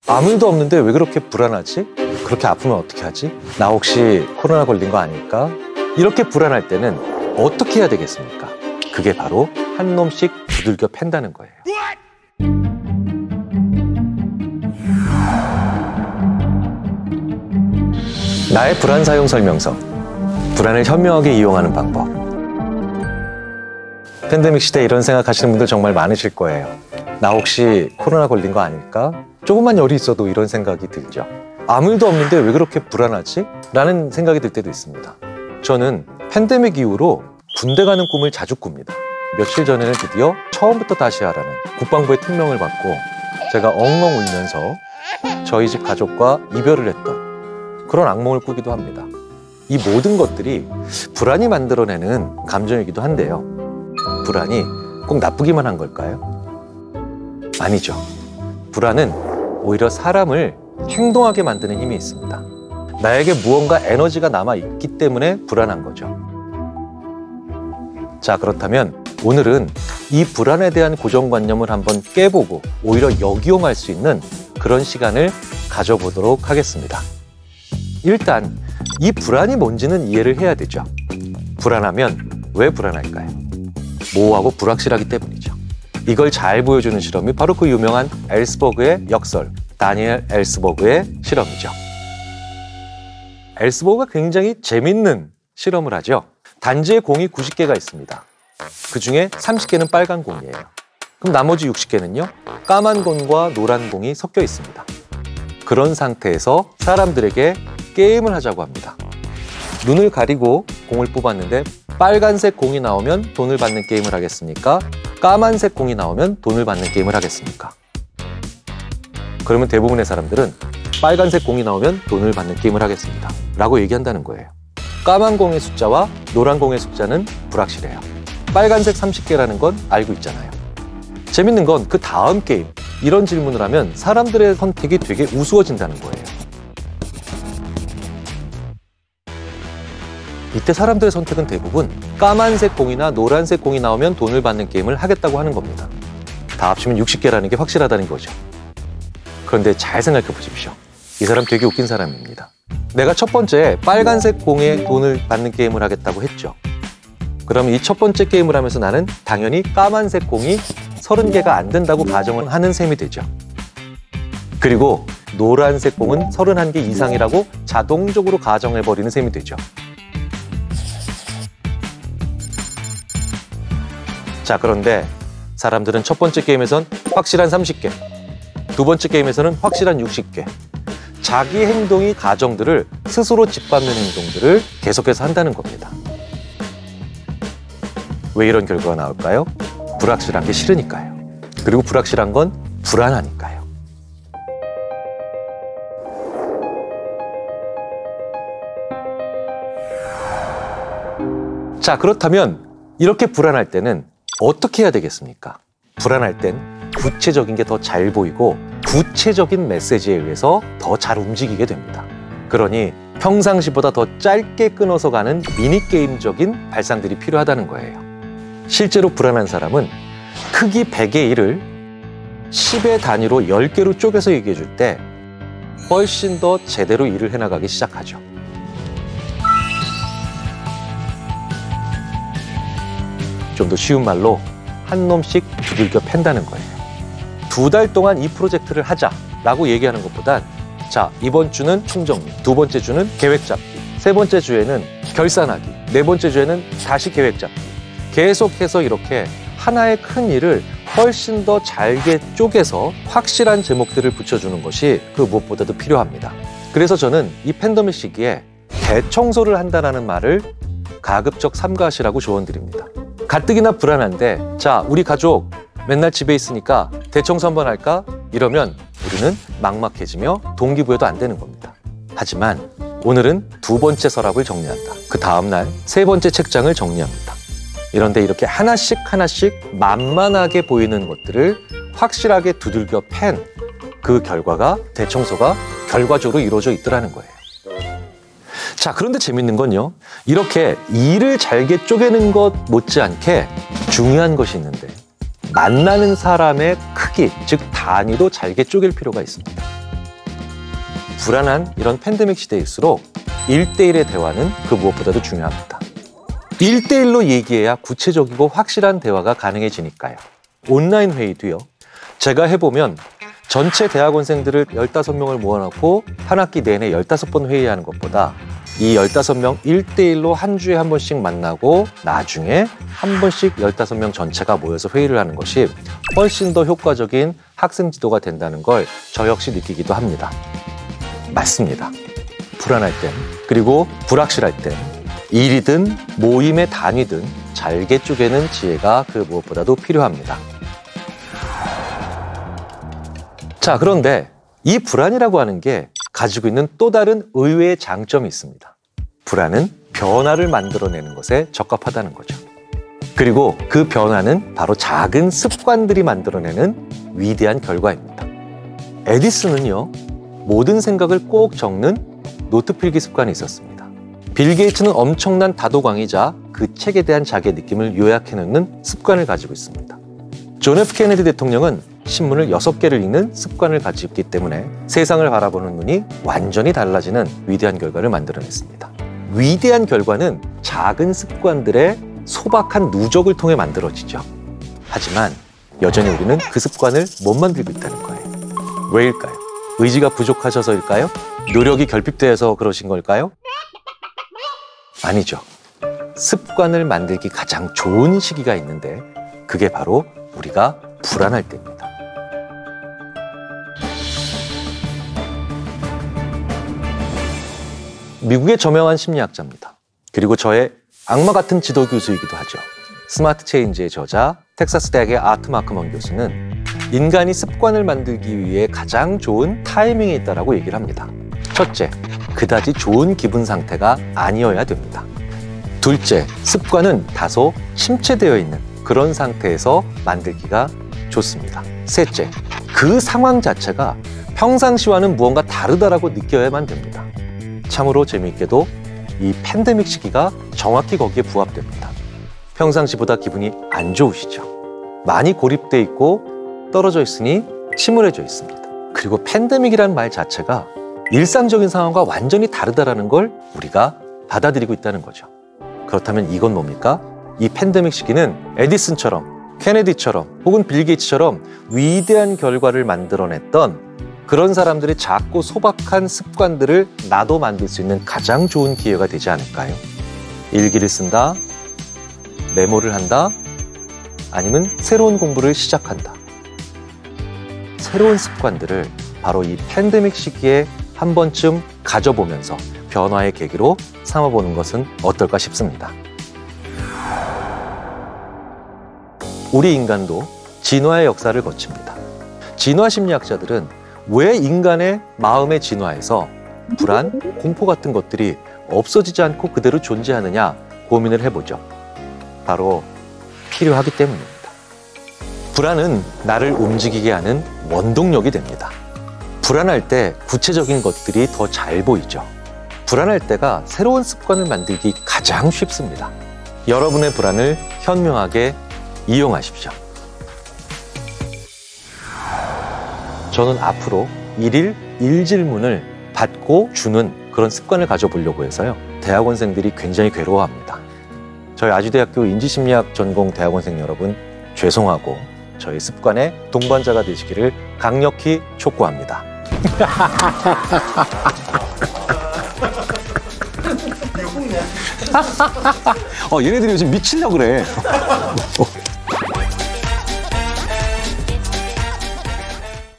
아무 일도 없는데 왜 그렇게 불안하지? 그렇게 아프면 어떻게 하지? 나 혹시 코로나 걸린 거 아닐까? 이렇게 불안할 때는 어떻게 해야 되겠습니까? 그게 바로 한 놈씩 두들겨 팬다는 거예요. 나의 불안 사용 설명서. 불안을 현명하게 이용하는 방법. 팬데믹 시대에 이런 생각하시는 분들 정말 많으실 거예요. 나 혹시 코로나 걸린 거 아닐까? 조금만 열이 있어도 이런 생각이 들죠. 아무 일도 없는데 왜 그렇게 불안하지? 라는 생각이 들 때도 있습니다. 저는 팬데믹 이후로 군대 가는 꿈을 자주 꿉니다. 며칠 전에는 드디어 처음부터 다시 하라는 국방부의 특명을 받고 제가 엉엉 울면서 저희 집 가족과 이별을 했던 그런 악몽을 꾸기도 합니다. 이 모든 것들이 불안이 만들어내는 감정이기도 한데요. 불안이 꼭 나쁘기만 한 걸까요? 아니죠. 불안은 오히려 사람을 행동하게 만드는 힘이 있습니다. 나에게 무언가 에너지가 남아있기 때문에 불안한 거죠. 자, 그렇다면 오늘은 이 불안에 대한 고정관념을 한번 깨보고 오히려 역이용할 수 있는 그런 시간을 가져보도록 하겠습니다. 일단 이 불안이 뭔지는 이해를 해야 되죠. 불안하면 왜 불안할까요? 모호하고 불확실하기 때문이죠. 이걸 잘 보여주는 실험이 바로 그 유명한 엘스버그의 역설, 다니엘 엘스버그의 실험이죠. 엘스버그가 굉장히 재밌는 실험을 하죠. 단지에 공이 90개가 있습니다. 그 중에 30개는 빨간 공이에요. 그럼 나머지 60개는요? 까만 공과 노란 공이 섞여 있습니다. 그런 상태에서 사람들에게 게임을 하자고 합니다. 눈을 가리고 공을 뽑았는데 빨간색 공이 나오면 돈을 받는 게임을 하겠습니까? 까만색 공이 나오면 돈을 받는 게임을 하겠습니까? 그러면 대부분의 사람들은 빨간색 공이 나오면 돈을 받는 게임을 하겠습니다 라고 얘기한다는 거예요. 까만 공의 숫자와 노란 공의 숫자는 불확실해요. 빨간색 30개라는 건 알고 있잖아요. 재밌는 건 그 다음 게임, 이런 질문을 하면 사람들의 선택이 되게 우스워진다는 거예요. 이때 사람들의 선택은 대부분 까만색 공이나 노란색 공이 나오면 돈을 받는 게임을 하겠다고 하는 겁니다. 다 합치면 60개라는 게 확실하다는 거죠. 그런데 잘 생각해 보십시오. 이 사람 되게 웃긴 사람입니다. 내가 첫 번째 빨간색 공에 돈을 받는 게임을 하겠다고 했죠. 그럼 이 첫 번째 게임을 하면서 나는 당연히 까만색 공이 30개가 안 된다고 가정을 하는 셈이 되죠. 그리고 노란색 공은 31개 이상이라고 자동적으로 가정해버리는 셈이 되죠. 자, 그런데 사람들은 첫 번째 게임에선 확실한 30개, 두 번째 게임에서는 확실한 60개, 자기 행동이 가정들을 스스로 짓밟는 행동들을 계속해서 한다는 겁니다. 왜 이런 결과가 나올까요? 불확실한 게 싫으니까요. 그리고 불확실한 건 불안하니까요. 자, 그렇다면 이렇게 불안할 때는 어떻게 해야 되겠습니까? 불안할 땐 구체적인 게 더 잘 보이고 구체적인 메시지에 의해서 더 잘 움직이게 됩니다. 그러니 평상시보다 더 짧게 끊어서 가는 미니게임적인 발상들이 필요하다는 거예요. 실제로 불안한 사람은 크기 100의 일을 10의 단위로 10개로 쪼개서 얘기해 줄 때 훨씬 더 제대로 일을 해나가기 시작하죠. 좀 더 쉬운 말로 한 놈씩 두들겨 팬다는 거예요. 2달 동안 이 프로젝트를 하자라고 얘기하는 것보단 자, 이번 주는 총정리, 두 번째 주는 계획 잡기, 세 번째 주에는 결산하기, 네 번째 주에는 다시 계획 잡기. 계속해서 이렇게 하나의 큰 일을 훨씬 더 잘게 쪼개서 확실한 제목들을 붙여주는 것이 그 무엇보다도 필요합니다. 그래서 저는 이 팬데믹 시기에 대청소를 한다는 말을 가급적 삼가하시라고 조언드립니다. 가뜩이나 불안한데 자, 우리 가족 맨날 집에 있으니까 대청소 한번 할까? 이러면 우리는 막막해지며 동기부여도 안 되는 겁니다. 하지만 오늘은 두 번째 서랍을 정리한다. 그 다음날 세 번째 책장을 정리합니다. 이런데 이렇게 하나씩 만만하게 보이는 것들을 확실하게 두들겨 팬 그 결과가 대청소가 결과적으로 이루어져 있더라는 거예요. 자, 그런데 재밌는 건요. 이렇게 일을 잘게 쪼개는 것 못지않게 중요한 것이 있는데 만나는 사람의 크기, 즉 단위도 잘게 쪼갤 필요가 있습니다. 불안한 이런 팬데믹 시대일수록 1대1의 대화는 그 무엇보다도 중요합니다. 1대1로 얘기해야 구체적이고 확실한 대화가 가능해지니까요. 온라인 회의도요. 제가 해보면 전체 대학원생들을 15명을 모아놓고 한 학기 내내 15번 회의하는 것보다 이 15명 1대1로 한 주에 한 번씩 만나고 나중에 한 번씩 15명 전체가 모여서 회의를 하는 것이 훨씬 더 효과적인 학생 지도가 된다는 걸 저 역시 느끼기도 합니다. 맞습니다. 불안할 땐, 그리고 불확실할 땐 일이든 모임의 단위든 잘게 쪼개는 지혜가 그 무엇보다도 필요합니다. 자, 그런데 이 불안이라고 하는 게 가지고 있는 또 다른 의외의 장점이 있습니다. 불안은 변화를 만들어내는 것에 적합하다는 거죠. 그리고 그 변화는 바로 작은 습관들이 만들어내는 위대한 결과입니다. 에디슨은요, 모든 생각을 꼭 적는 노트 필기 습관이 있었습니다. 빌 게이츠는 엄청난 다도광이자 그 책에 대한 자기의 느낌을 요약해놓는 습관을 가지고 있습니다. 존 F 케네디 대통령은 신문을 6개를 읽는 습관을 가지고 있기 때문에 세상을 바라보는 눈이 완전히 달라지는 위대한 결과를 만들어냈습니다. 위대한 결과는 작은 습관들의 소박한 누적을 통해 만들어지죠. 하지만 여전히 우리는 그 습관을 못 만들고 있다는 거예요. 왜일까요? 의지가 부족하셔서일까요? 노력이 결핍돼서 그러신 걸까요? 아니죠. 습관을 만들기 가장 좋은 시기가 있는데 그게 바로 우리가 불안할 때입니다. 미국의 저명한 심리학자입니다. 그리고 저의 악마 같은 지도 교수이기도 하죠. 스마트 체인지의 저자, 텍사스 대학의 아트 마크먼 교수는 인간이 습관을 만들기 위해 가장 좋은 타이밍이 있다고 얘기를 합니다. 첫째, 그다지 좋은 기분 상태가 아니어야 됩니다. 둘째, 습관은 다소 침체되어 있는 그런 상태에서 만들기가 좋습니다. 셋째, 그 상황 자체가 평상시와는 무언가 다르다라고 느껴야만 됩니다. 참으로 재미있게도 이 팬데믹 시기가 정확히 거기에 부합됩니다. 평상시보다 기분이 안 좋으시죠? 많이 고립돼 있고 떨어져 있으니 침울해져 있습니다. 그리고 팬데믹이라는 말 자체가 일상적인 상황과 완전히 다르다라는 걸 우리가 받아들이고 있다는 거죠. 그렇다면 이건 뭡니까? 이 팬데믹 시기는 에디슨처럼, 케네디처럼, 혹은 빌 게이츠처럼 위대한 결과를 만들어냈던 그런 사람들의 작고 소박한 습관들을 나도 만들 수 있는 가장 좋은 기회가 되지 않을까요? 일기를 쓴다, 메모를 한다, 아니면 새로운 공부를 시작한다. 새로운 습관들을 바로 이 팬데믹 시기에 한 번쯤 가져보면서 변화의 계기로 삼아보는 것은 어떨까 싶습니다. 우리 인간도 진화의 역사를 거칩니다. 진화 심리학자들은 왜 인간의 마음의 진화에서 불안, 공포 같은 것들이 없어지지 않고 그대로 존재하느냐 고민을 해보죠. 바로 필요하기 때문입니다. 불안은 나를 움직이게 하는 원동력이 됩니다. 불안할 때 구체적인 것들이 더 잘 보이죠. 불안할 때가 새로운 습관을 만들기 가장 쉽습니다. 여러분의 불안을 현명하게 이용하십시오. 저는 앞으로 일일 1질문을 받고 주는 그런 습관을 가져보려고 해서요. 대학원생들이 굉장히 괴로워합니다. 저희 아주대학교 인지심리학 전공 대학원생 여러분, 죄송하고 저희 습관의 동반자가 되시기를 강력히 촉구합니다. 얘네들이 요즘 미치려고 그래.